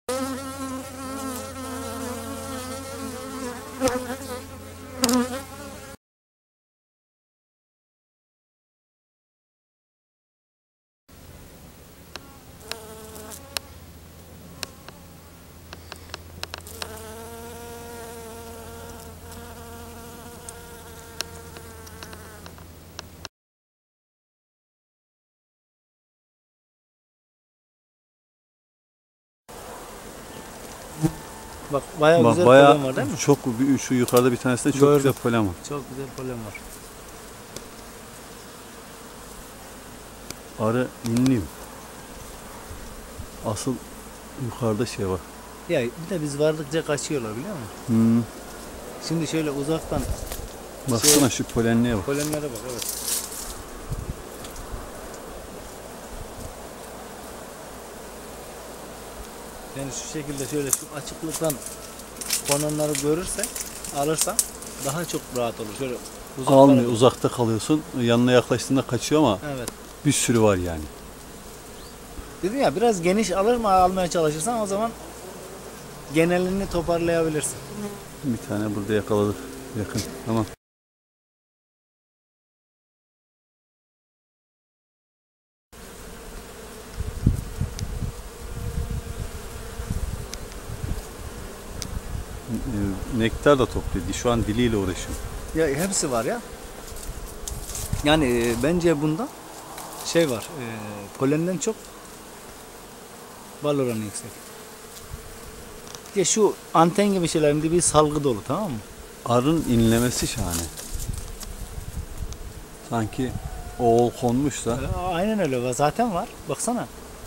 Bak bayağı güzel polen var değil mi? Çok, şu yukarıda bir tanesinde çok güzel polen var. Çok güzel polen var. Arı inliyim. Asıl yukarıda şey var. Ya bir de biz vardıkça kaçıyorlar biliyor musun? Hmm. Şimdi şöyle uzaktan Baksana şu polenliğe bak. polenlere bak, evet. Yani şu şekilde şöyle şu açıklıktan konanları görürsen, alırsan daha çok rahat olur. Şöyle Almıyor, uzakta kalıyorsun. Yanına yaklaştığında kaçıyor ama evet. bir sürü var yani. Dedim ya biraz geniş almaya çalışırsan o zaman genelini toparlayabilirsin. Bir tane burada yakaladık. Yakın. Tamam. Nektar da topluyor. Şu an diliyle uğraşıyor. Ya hepsi var ya. Yani bence bunda şey var. Polenden çok bal oranı yüksek. Ya şu anten gibi şeylerin bir salgı dolu, tamam mı? Arının inlemesi şahane. Sanki oğul konmuş da. Aynen öyle. Zaten var. Baksana.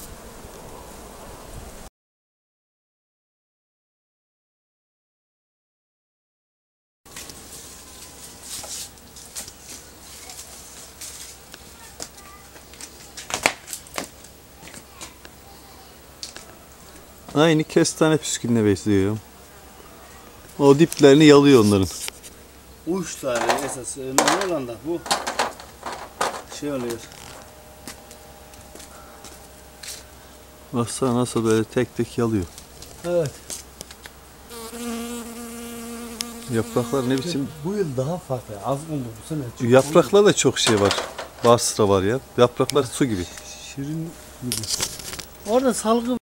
Aynı kestane püskülüne besliyor. O diplerini yalıyor onların. Uçları esas önemli olan da bu şey oluyor. Baksana nasıl böyle tek tek yalıyor. Evet. Yapraklar ne biçim? Bu yıl daha farklı. Az oldu bu sene. Yapraklar da çok şey var. Basra var ya. Yapraklar su gibi. Şirin gibi. Orada salgı